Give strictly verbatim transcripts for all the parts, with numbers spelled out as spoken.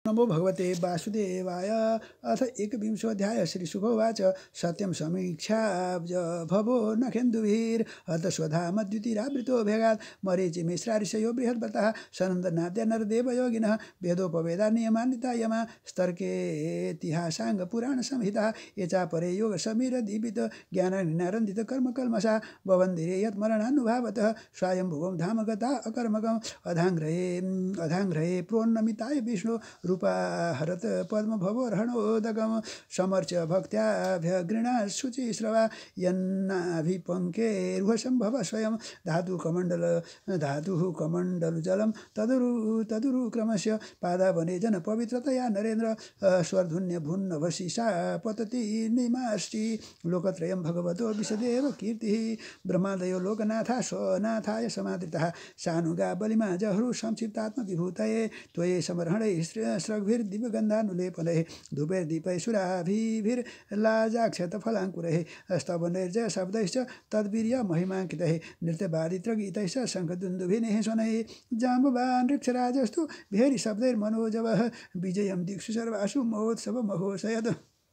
नमो भगवते वासुदेवाय। अथ एकविंशोऽध्याय। श्रीशुकोवाच सत्यं समीक्षा भवो नखेन्दुभिर् अथ स्वधामद्युतिरावृतो भेगात् मरीचि मिश्राऋषयो बृहद्भक्तः सनन्दनाद्य नरदेव योगिनः वेदोपवेदा नियमान्विता यमा स्तर्केतिहासाङ्गपुराणसंहिता ये चापरे योगसमीरदीपित ज्ञाननिनारन्दित कर्मकल्मषा भवन्दिरे यत्मरणानुभावतः स्वायम्भुवं धाम गता अकर्मकम् अधाङ्ग्रहे अधाङ्ग्रहे प्रोन्नमिताय विष्णु रूपाहरत पद्मभवोर्हणोदगम समर्च्य भक्त्याभ्यगृणा शुचिश्रवा यन्नाभिपङ्के रुहसम्भव स्वयं धातुकमण्डल धातुः कमण्डलुजलं तदुरु तदुरु क्रमस्य पादावने जन पवित्रतया नरेन्द्र स्वर्धुन्यभुन्नभशिषा पतति निमाष्टि लोकत्रयं भगवतो विशदेव कीर्तिः ब्रह्मादयो लोकनाथा स्वनाथाय समादृतः सानुगा बलिमा जहरु संक्षिप्तात्मविभूतये त्वये समर्हणे स्रग्भिर्दिव्यगन्धानुलेपनैः धूपैर्दीपैः सुराभिभिर्लाजाक्षतफलाङ्कुरैः स्तवनैर्जय शब्दैश्च तद्वीर्य महिमाङ्कितैः नृत्यवादित्रगीतैश्च शङ्खदुन्दुभिनेः स्वनैः जाम्बवान् वृक्षराजस्तु भेरि शब्दैर्मनोजवः विजयं दिक्षु सर्वासु महोत्सवमघोषयत्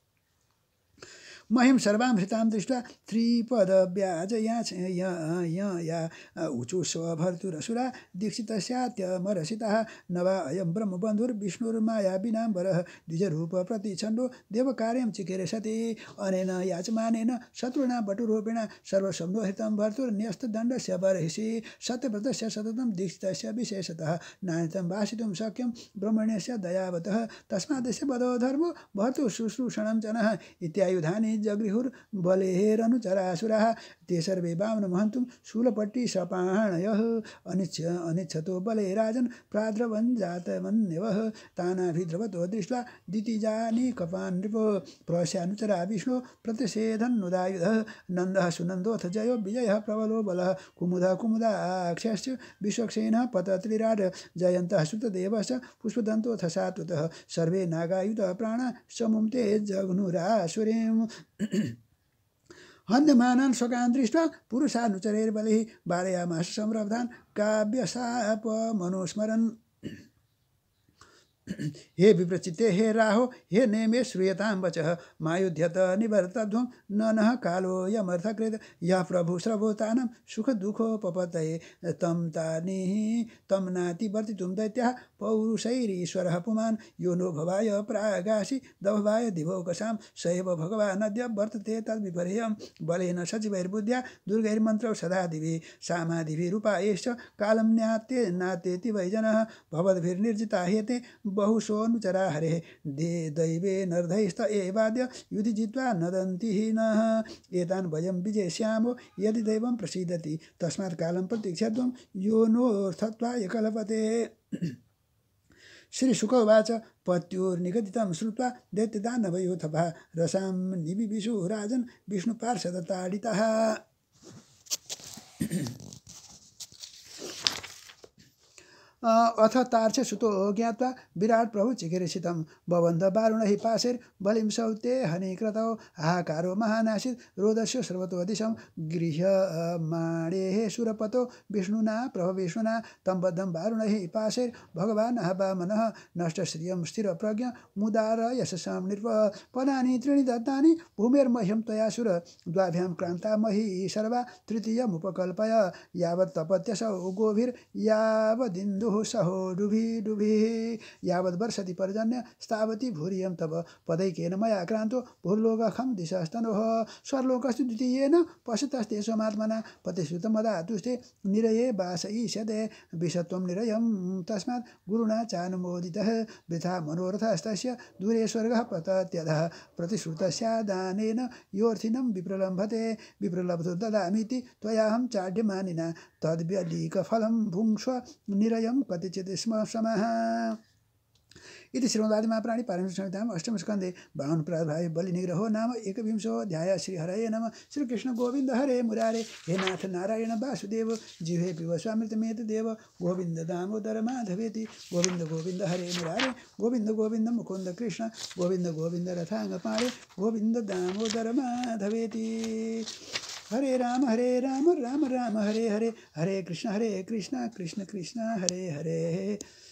महिं सर्वामृतां दृष्ट्वा त्रिपदव्याजया ऊचु स्वभर्तुरसुरा दीक्षितस्यात्यमरसितः न वा अयं ब्रह्मबन्धुर्विष्णुर्माया विनाम्बरः द्विजरूपप्रतिच्छन्दो देवकार्यं चिकेरे सति अनेन याचमानेन शत्रुणा बटुरूपेण सर्वसंहृतं भर्तुर्न्यस्तदण्डस्य बर्हिषि सत्यव्रतस्य सततं दीक्षितस्य विशेषतः नान्यतं भाषितुं शक्यं ब्रह्मण्यस्य दयावतः तस्मादस्य बधो धर्मो भर्तुः शुश्रूषणं च नः इत्यायुधानि जगृहुर्बलेरनुचरासुराः ते सर्वे वामनमहन्तुं शूलपट्टि सपाणयः अनिच्छ अनिच्छतो बले राजन् प्राद्रवन् जातमन्यवः तानाभिद्रवतो दृष्ट्वा दितिजानि कपान् नृपो प्रस्यानुचरा विष्णु प्रतिषेधन्नुदायुधः नन्दः सुनन्दोऽथ जयो विजयः प्रबलो बलः कुमुदः कुमुदाक्षश्च विश्वक्सेनः पतत्रिराट जयन्तः सुतदेवश्च पुष्पदन्तोऽथ सात्वतः सर्वे नागायुधः प्राणा समुमते जघ्नुरासुरीम् हन्यमानान् शोकान् दृष्ट्वा पुरुषानुचरैर्बलैः बालयामास संरब्धान् काव्यशाप मनुस्मरन् हे विप्रचिते हे राहो हे नेमे श्रूयतां वचः मायुध्यत निवर्तध्वं न नः कालो यमर्थकृत यः प्रभु श्रवोतानं सुखदुःखोपपतये तं तानिः तं नातिवर्तितुं दैत्याः पौरुषैरीश्वरः पुमान् यो नो भवाय प्रागासि दभवाय दिवौकसां स एव भगवानद्य वर्तते तद्विपर्ययं बलेन सचिवैर्बुद्ध्या दुर्गैर्मन्त्रौ सदा दिवि सामादिभिरुपायैश्च कालं न्याते नातेति वै जनः भवद्भिर्निर्जिता ह्येते बहुशोऽनुचरा हरेः दे दैवे नर्धैस्त एवाद्य युधि जित्वा नदन्ति नः एतान् वयं विजेष्यामो यदि दैवं प्रसीदति तस्मात् कालं प्रतीक्षध्वं यो नोऽर्थत्वाय कल्पते। श्रीशुकोवाच पत्युर्निगदितं श्रुत्वा दैत्यदानवयोथपः रसां निबिबिषु राजन् विष्णुपार्षदताडितः अथ तार्क्ष्य सुतो ज्ञात्वा विराट प्रभु चिकीर्षितं बबन्ध वारुणैः पाशैर्बलिं सौते हनिकृतौ हाहाकारो महानासीत् रोदस्य सर्वतो दिशं गृह्यमाणेः सुरपतो विष्णुना प्रभविष्णुना तं बद्धं वारुणैः पाशैर्भगवान् वामनः नष्टश्रियं स्थिरप्रज्ञ मुदार यशसां नृप पदानि त्रीणि दत्तानि भूमेर्मह्यं त्वया सुर द्वाभ्यां क्रान्ता मही सर्वा तृतीयमुपकल्पय यावत् तपत्यसौ गोभिर्यावदिन्दुः सहो डुभि डुभि यावद् वर्षति पर्जन्य स्थावति भूरियं तव पदैकेन मया क्रान्तो भूर्लोकखं दिशस्तनोः स्वर्लोकस्तु द्वितीयेन पश्यतस्ते स्वमात्मना पतिश्रुतमदातुष्टे निरये वासयिष्यते विषत्वं निरयं तस्मात् गुरुणा चानुमोदितः वृथा मनोरथस्तस्य दूरे स्वर्गः पतत्यधः प्रतिश्रुतस्यादानेन योऽर्थिनं विप्रलम्भते विप्रलब्धो ददामीति त्वयाहं चाढ्यमानिना तद्व्यलीकफलं भुङ्क्ष्व निरयं कतिचित् स्म समः इति श्रीमद्आदिमहापुराणे पारमहंस संहितायाम् अष्टम स्कन्धे बावन प्रादुर्भावे बलिनिग्रहो नाम एकविंशोऽध्यायः। श्रीहरये नमः। श्रीकृष्ण गोविन्द हरे मुरारे हे नाथ नारायण वासुदेव जिह्वे पिब स्वामृतमेतदेव गोविन्द दामोदर माधवेति गोविन्द गोविन्द हरे मुरारे गोविन्द गोविन्द मुकुन्द कृष्ण गोविन्द गोविन्द रथाङ्गपाणे गोविन्द दामोदर माधवेति। हरे राम हरे राम राम राम हरे हरे हरे कृष्ण हरे कृष्ण कृष्ण कृष्ण हरे हरे